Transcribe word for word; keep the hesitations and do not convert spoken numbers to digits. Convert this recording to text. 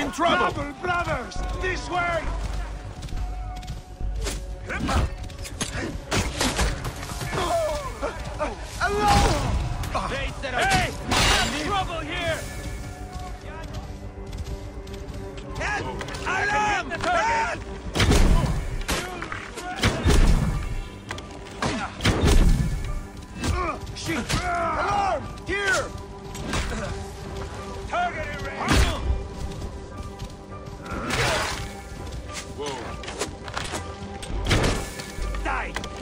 in trouble! Trouble, brothers! This way! Alone! They said I... Hey! There's trouble here! Alarm! Help! Shoot! Alarm! Here! Target in range! Whoa. Die!